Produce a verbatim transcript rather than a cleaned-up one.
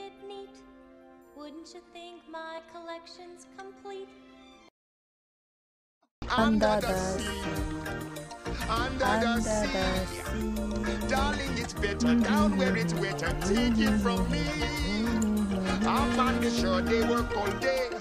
it neat? Wouldn't you think my collection's complete? Under the sea, under the sea, darling, it's better down where it's wetter. Take it from me. I'm on the shore, they work all day.